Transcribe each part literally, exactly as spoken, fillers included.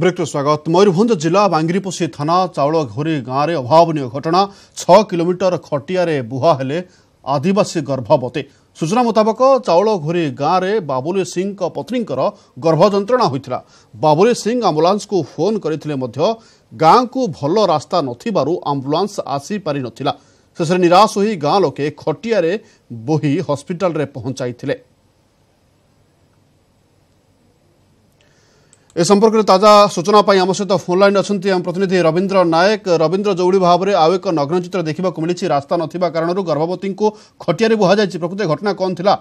Break स्वागत। मयूरभंज जिला बांगिरीपोषी थाना चाउल घोरी गाँव में अभावनीय घटना। छह किलोमीटर खटिया बुहा हेले आदिवासी गर्भवती। सूचना मुताबक चाउल घोरी गाँव में बाबुली सिंह पत्नी गर्भ जंत्रणा होता। बाबुली सिंह आंबुलांस को फोन करते गाँव को भल रास्ता नथिबारु आंबुलांस आसी पारि नथिला। शेष निराश होई गाँ लोके खटिया बोही हॉस्पिटल रे पहुंचाई। ए संपर्क में ताजा सूचना आम सहित फोन लाइन अच्छा आम प्रतिनिधि रवींद्र नायक। रवींद्र जोड़ी भाव में आउ एक नग्न चित्र देखा मिली। रास्ता नथिबा कारणरू गर्भवती को खटिया बुहा जाए। प्रकृत घटना कौन थिला?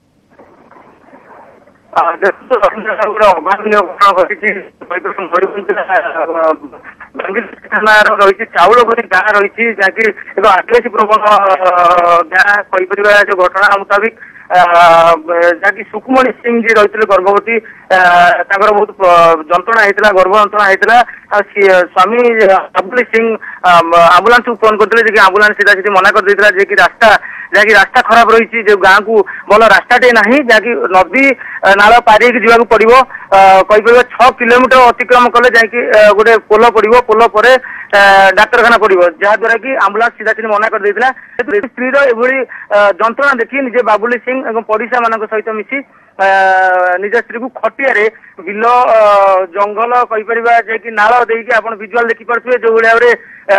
रही चाउल घोरी गाँ रही जहाँकि आदिवासी प्रबल गाँ कहीपर जो घटना मुताबिक जहाँकि सुकुमणि सिंह जी रही गर्भवती बहुत जंत्रणा होता गर्भ जंत्रणा होता। स्वामी बाबुली सिंह आंबुलांस को फोन करते आंबुलांस सीधा सीधी मना कर देता कि रास्ता जहाँकि रास्ता खराब रही जो गाँव को भल रास्ताटे ना जहाँकि नदी नाल पारि जावाक पड़ो कहीपर छह किलोमीटर अतिक्रम कले जहाँकि गोटे पोल पड़ो पोल पर डाक्तरखाना पड़ो जहाद्वारा कि आंबुलांस सीधा सीधी मना कर देता। स्त्री एभली जंत्रणा देखी निजे बाबुली सिंह और पड़िशा मान सहित मिसी निज स्त्री को खटिया बिल जंगल कहीपर जैकि नाल देकी आप विजुआल देखिपे जो भाई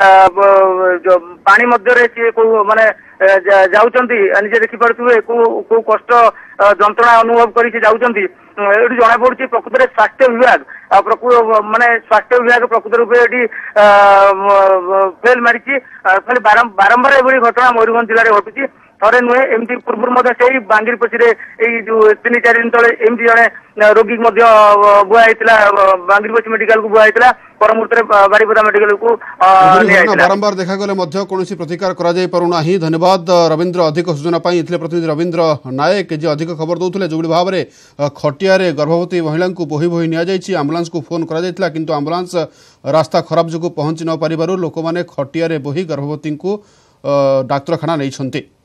पानी मध्य सी माने जाउचंती निजे देखिपे को कष्ट जंत्रणा अनुभव कर जना पड़ी। प्रकृत में स्वास्थ्य विभाग माने स्वास्थ्य विभाग प्रकृत रूप ये फेल मारी बारंबार एभली घटना मयूरभंज जिले में घटुची। थरे नुहे एमती पूर्व से बांगिरपोषी जो तीन चार दिन तले एमती जड़े रोगी बुआई बांगिरपोषी मेडिकल को बुआई पर मुहूर्त बारिपदा मेडिकल को बारंबार देखा गले कौन प्रतिकार करा। धन्यवाद रवींद्र। अधिक सूचना प्रतिनिधि रवींद्र नायक जी अधिक खबर दौले जो भाव में खटिया गर्भवती महिला को बोही बोही नि आंबुलांस को फोन करा किंतु आंबुलांस रास्ता खराब जो पहुंची न पारिबारु लोक मैंने खटिया बोही गर्भवती को डाक्तरखाना नहीं।